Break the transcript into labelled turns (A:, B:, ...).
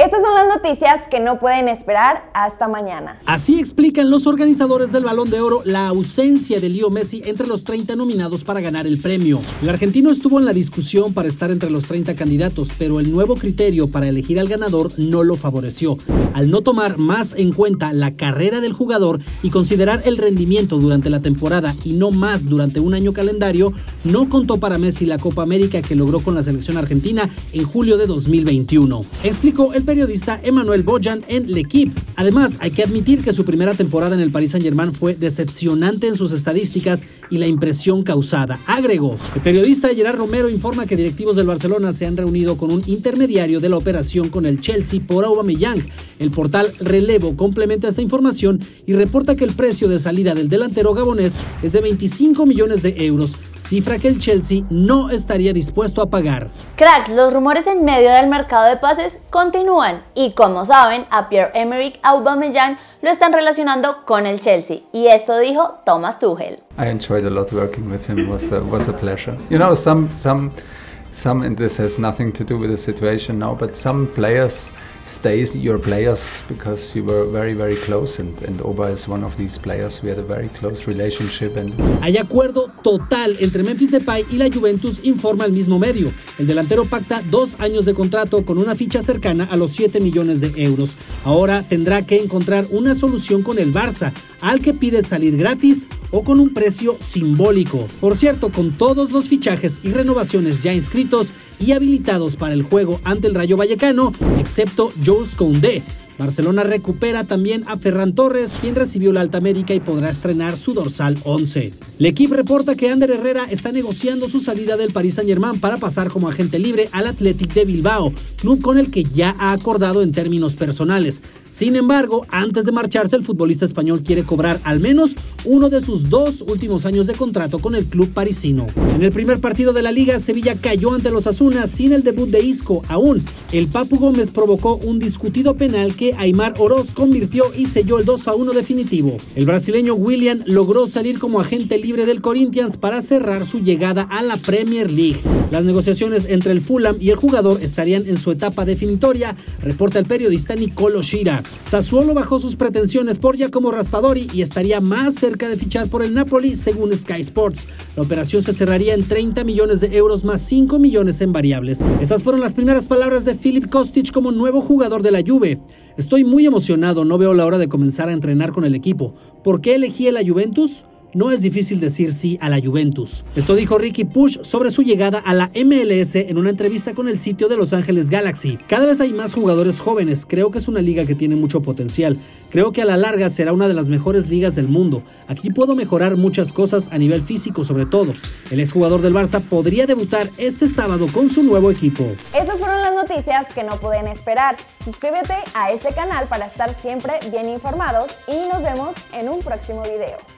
A: Estas son las noticias que no pueden esperar hasta mañana.
B: Así explican los organizadores del Balón de Oro la ausencia de Leo Messi entre los 30 nominados para ganar el premio. El argentino estuvo en la discusión para estar entre los 30 candidatos, pero el nuevo criterio para elegir al ganador no lo favoreció, al no tomar más en cuenta la carrera del jugador y considerar el rendimiento durante la temporada y no más durante un año calendario. No contó para Messi la Copa América que logró con la selección argentina en julio de 2021, explicó el periodista Emmanuel Bojan en L'Equipe. Además, hay que admitir que su primera temporada en el Paris Saint-Germain fue decepcionante en sus estadísticas y la impresión causada, agregó. El periodista Gerard Romero informa que directivos del Barcelona se han reunido con un intermediario de la operación con el Chelsea por Aubameyang. El portal Relevo complementa esta información y reporta que el precio de salida del delantero gabonés es de 25 millones de euros, cifra que el Chelsea no estaría dispuesto a pagar.
C: Cracks, los rumores en medio del mercado de pases continúan y, como saben, a Pierre-Emerick Aubameyang lo están relacionando con el Chelsea, y esto dijo Thomas Tuchel.
D: I enjoyed a lot working with him. Was a pleasure. You know, some, and this has nothing to do with the situation now, but some players stay your players because you were very, very close, and Oba is one of these players. We had a very close relationship.
B: Hay acuerdo total entre Memphis Depay y la Juventus, informa el mismo medio. El delantero pacta 2 años de contrato con una ficha cercana a los 7 millones de euros. Ahora tendrá que encontrar una solución con el Barça, al que pide salir gratis o con un precio simbólico. Por cierto, con todos los fichajes y renovaciones ya inscritos y habilitados para el juego ante el Rayo Vallecano, excepto Jules Koundé, Barcelona recupera también a Ferran Torres, quien recibió la alta médica y podrá estrenar su dorsal 11. L'Equipe reporta que Ander Herrera está negociando su salida del Paris Saint-Germain para pasar como agente libre al Athletic de Bilbao, club con el que ya ha acordado en términos personales. Sin embargo, antes de marcharse, el futbolista español quiere cobrar al menos uno de sus 2 últimos años de contrato con el club parisino. En el primer partido de la Liga, Sevilla cayó ante los Osasuna sin el debut de Isco aún. El Papu Gómez provocó un discutido penal que Aimar Oroz convirtió y selló el 2-1 definitivo. El brasileño Willian logró salir como agente libre del Corinthians para cerrar su llegada a la Premier League. Las negociaciones entre el Fulham y el jugador estarían en su etapa definitoria, reporta el periodista Nicolo Shira. Sassuolo bajó sus pretensiones por Giacomo Raspadori y estaría más cerca de fichar por el Napoli, según Sky Sports. La operación se cerraría en 30 millones de euros más 5 millones en variables. Estas fueron las primeras palabras de Filip Kostic como nuevo jugador de la Juve. Estoy muy emocionado, no veo la hora de comenzar a entrenar con el equipo. ¿Por qué elegí a la Juventus? No es difícil decir sí a la Juventus. Esto dijo Ricky Push sobre su llegada a la MLS en una entrevista con el sitio de Los Ángeles Galaxy. Cada vez hay más jugadores jóvenes, creo que es una liga que tiene mucho potencial. Creo que a la larga será una de las mejores ligas del mundo. Aquí puedo mejorar muchas cosas a nivel físico sobre todo. El exjugador del Barça podría debutar este sábado con su nuevo equipo.
A: Estas fueron las noticias que no pueden esperar. Suscríbete a este canal para estar siempre bien informados y nos vemos en un próximo video.